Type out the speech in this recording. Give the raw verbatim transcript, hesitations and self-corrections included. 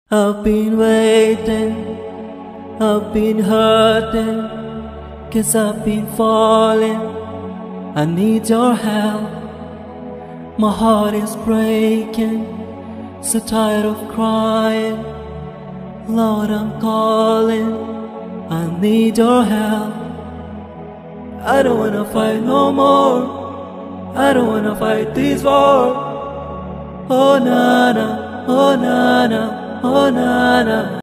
I've been waiting, I've been hurting, 'cause I've been falling. I need your help. My heart is breaking, so tired of crying. Lord, I'm calling, I need your help. I don't wanna fight no more, I don't wanna fight this war. Oh na na, oh na na, oh na na.